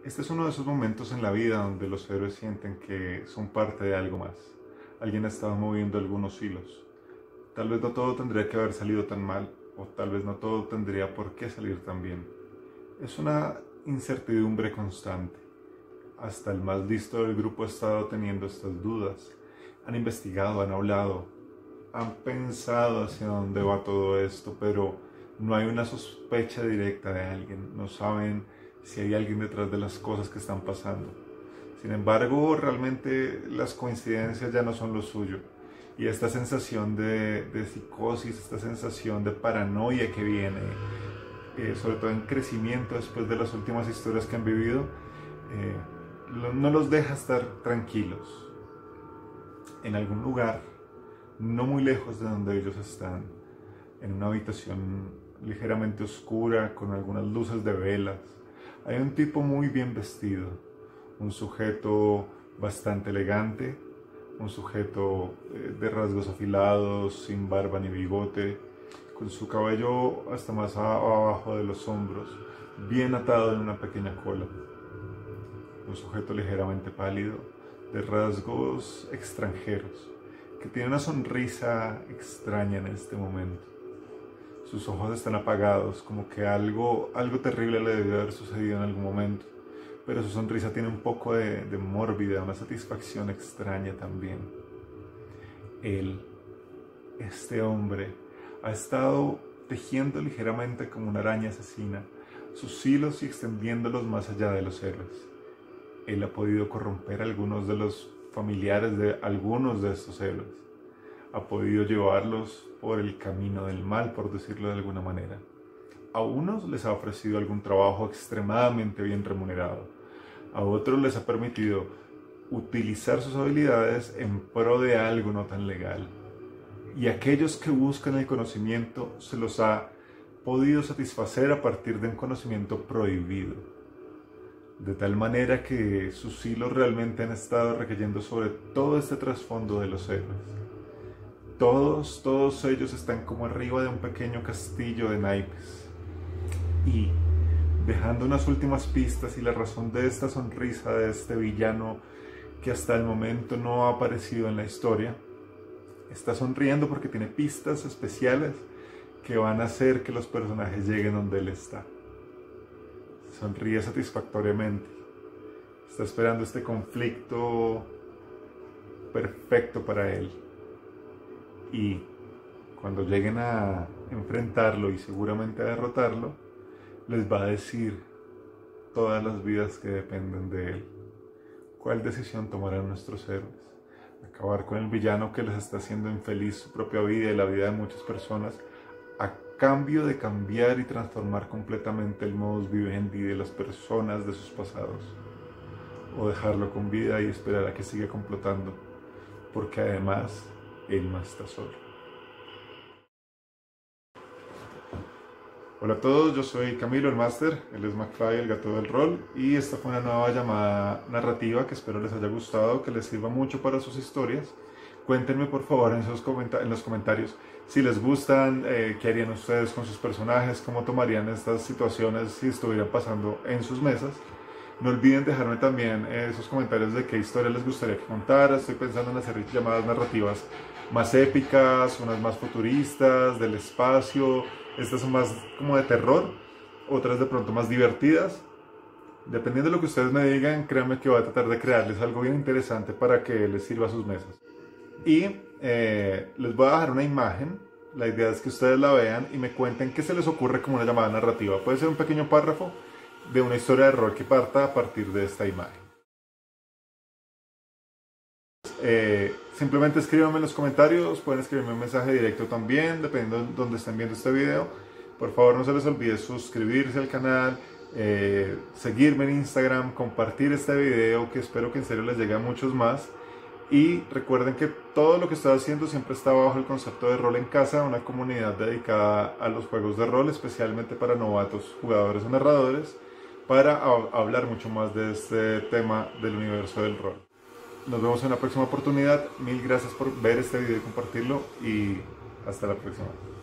Este es uno de esos momentos en la vida donde los héroes sienten que son parte de algo más. Alguien ha estado moviendo algunos hilos. Tal vez no todo tendría que haber salido tan mal, o tal vez no todo tendría por qué salir tan bien. Es una incertidumbre constante. Hasta el más listo del grupo ha estado teniendo estas dudas. Han investigado, han hablado, han pensado hacia dónde va todo esto, pero no hay una sospecha directa de alguien. No saben si hay alguien detrás de las cosas que están pasando. Sin embargo, realmente las coincidencias ya no son lo suyo. Y esta sensación de psicosis, esta sensación de paranoia que viene, sobre todo en crecimiento después de las últimas historias que han vivido, no los deja estar tranquilos. En algún lugar, no muy lejos de donde ellos están, en una habitación ligeramente oscura, con algunas luces de velas, hay un tipo muy bien vestido, un sujeto bastante elegante, un sujeto de rasgos afilados, sin barba ni bigote, con su cabello hasta más abajo de los hombros, bien atado en una pequeña cola. Un sujeto ligeramente pálido, de rasgos extranjeros, que tiene una sonrisa extraña en este momento. Sus ojos están apagados, como que algo terrible le debió haber sucedido en algún momento, pero su sonrisa tiene un poco de mórbida, una satisfacción extraña también. Él, este hombre, ha estado tejiendo ligeramente como una araña asesina sus hilos y extendiéndolos más allá de los héroes. Él ha podido corromper a algunos de los familiares de algunos de estos héroes. Ha podido llevarlos por el camino del mal, por decirlo de alguna manera. A unos les ha ofrecido algún trabajo extremadamente bien remunerado. A otros les ha permitido utilizar sus habilidades en pro de algo no tan legal. Y aquellos que buscan el conocimiento se los ha podido satisfacer a partir de un conocimiento prohibido. De tal manera que sus hilos realmente han estado recayendo sobre todo este trasfondo de los héroes. Todos ellos están como arriba de un pequeño castillo de naipes. Y, dejando unas últimas pistas y la razón de esta sonrisa de este villano que hasta el momento no ha aparecido en la historia, está sonriendo porque tiene pistas especiales que van a hacer que los personajes lleguen donde él está. Sonríe satisfactoriamente. Está esperando este conflicto perfecto para él. Y cuando lleguen a enfrentarlo y seguramente a derrotarlo, les va a decir todas las vidas que dependen de él. ¿Cuál decisión tomarán nuestros héroes? ¿Acabar con el villano que les está haciendo infeliz su propia vida y la vida de muchas personas, a cambio de cambiar y transformar completamente el modus vivendi de las personas de sus pasados? ¿O dejarlo con vida y esperar a que siga complotando? Porque además, él no está solo. Hola a todos, yo soy Camilo el Máster, él es McFly, el gato del rol, y esta fue una nueva llamada narrativa que espero les haya gustado, que les sirva mucho para sus historias. Cuéntenme por favor en los comentarios si les gustan, qué harían ustedes con sus personajes, cómo tomarían estas situaciones si estuvieran pasando en sus mesas. No olviden dejarme también esos comentarios de qué historia les gustaría que contara. Estoy pensando en hacer llamadas narrativas más épicas, unas más futuristas, del espacio. Estas son más como de terror, otras de pronto más divertidas. Dependiendo de lo que ustedes me digan, créanme que voy a tratar de crearles algo bien interesante para que les sirva a sus mesas. Y les voy a dejar una imagen. La idea es que ustedes la vean y me cuenten qué se les ocurre como una llamada narrativa. Puede ser un pequeño párrafo de una historia de rol que parta a partir de esta imagen. Simplemente escríbanme en los comentarios, pueden escribirme un mensaje directo también, dependiendo de dónde estén viendo este video. Por favor, no se les olvide suscribirse al canal, seguirme en Instagram, compartir este video, que espero que en serio les llegue a muchos más. Y recuerden que todo lo que estoy haciendo siempre está bajo el concepto de Rol en Casa, una comunidad dedicada a los juegos de rol, especialmente para novatos, jugadores o narradores, para hablar mucho más de este tema del universo del rol. Nos vemos en una próxima oportunidad. Mil gracias por ver este video y compartirlo, y hasta la próxima.